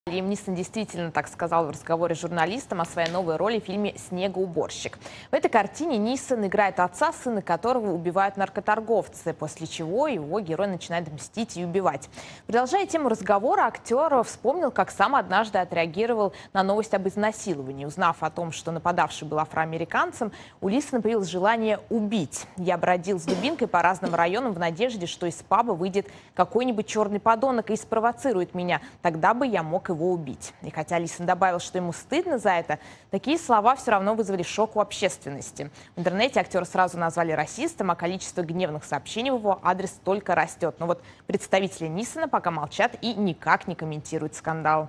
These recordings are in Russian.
Лиам Нисон действительно так сказал в разговоре с журналистом о своей новой роли в фильме «Снегоуборщик». В этой картине Нисон играет отца, сына которого убивают наркоторговцы, после чего его герой начинает мстить и убивать. Продолжая тему разговора, актер вспомнил, как сам однажды отреагировал на новость об изнасиловании. Узнав о том, что нападавший был афроамериканцем, у Нисона появилось желание убить. «Я бродил с дубинкой по разным районам в надежде, что из паба выйдет какой-нибудь черный подонок и спровоцирует меня. Тогда бы я мог его убить». И хотя Нисон добавил, что ему стыдно за это, такие слова все равно вызвали шок у общественности. В интернете актера сразу назвали расистом, а количество гневных сообщений в его адрес только растет. Но вот представители Нисона пока молчат и никак не комментируют скандал.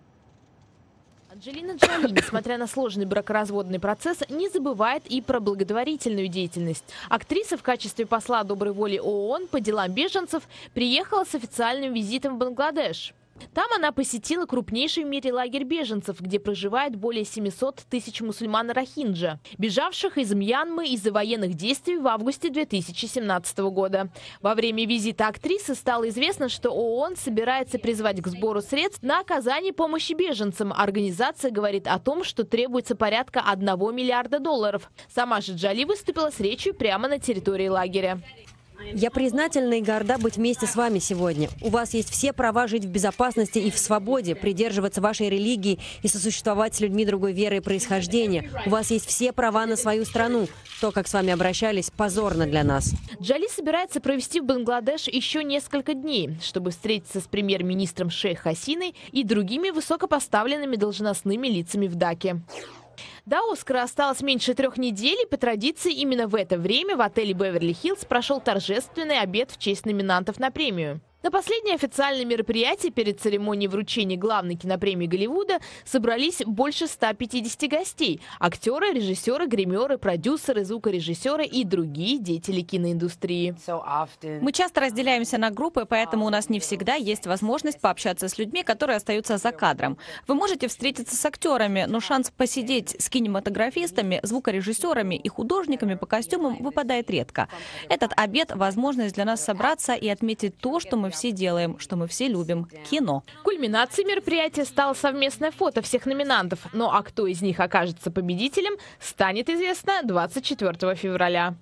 Анджелина Джоли, несмотря на сложный бракоразводный процесс, не забывает и про благотворительную деятельность. Актриса в качестве посла доброй воли ООН по делам беженцев приехала с официальным визитом в Бангладеш. Там она посетила крупнейший в мире лагерь беженцев, где проживает более 700 тысяч мусульман рохинджа, бежавших из Мьянмы из-за военных действий в августе 2017 года. Во время визита актрисы стало известно, что ООН собирается призвать к сбору средств на оказание помощи беженцам. Организация говорит о том, что требуется порядка $1 миллиарда. Сама же Джоли выступила с речью прямо на территории лагеря. Я признательна и горда быть вместе с вами сегодня. У вас есть все права жить в безопасности и в свободе, придерживаться вашей религии и сосуществовать с людьми другой веры и происхождения. У вас есть все права на свою страну. То, как с вами обращались, позорно для нас. Джоли собирается провести в Бангладеш еще несколько дней, чтобы встретиться с премьер-министром Шейх Хасиной и другими высокопоставленными должностными лицами в Даке. До Оскара осталось меньше 3 недель, и по традиции именно в это время в отеле «Беверли-Хиллз» прошел торжественный обед в честь номинантов на премию. На последнее официальное мероприятие перед церемонией вручения главной кинопремии Голливуда собрались больше 150 гостей – актеры, режиссеры, гримеры, продюсеры, звукорежиссеры и другие деятели киноиндустрии. Мы часто разделяемся на группы, поэтому у нас не всегда есть возможность пообщаться с людьми, которые остаются за кадром. Вы можете встретиться с актерами, но шанс посидеть с кинематографистами, звукорежиссерами и художниками по костюмам выпадает редко. Этот обед – возможность для нас собраться и отметить то, что мы все делаем, что мы все любим – кино. Кульминацией мероприятия стало совместное фото всех номинантов. Ну а кто из них окажется победителем, станет известно 24 февраля.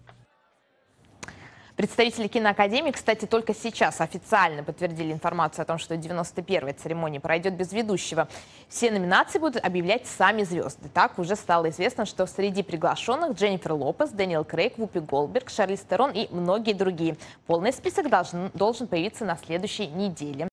Представители киноакадемии, кстати, только сейчас официально подтвердили информацию о том, что 91-я церемония пройдет без ведущего. Все номинации будут объявлять сами звезды. Так уже стало известно, что среди приглашенных Дженнифер Лопес, Дэниел Крейг, Вупи Голдберг, Шарлиз Терон и многие другие. Полный список должен появиться на следующей неделе.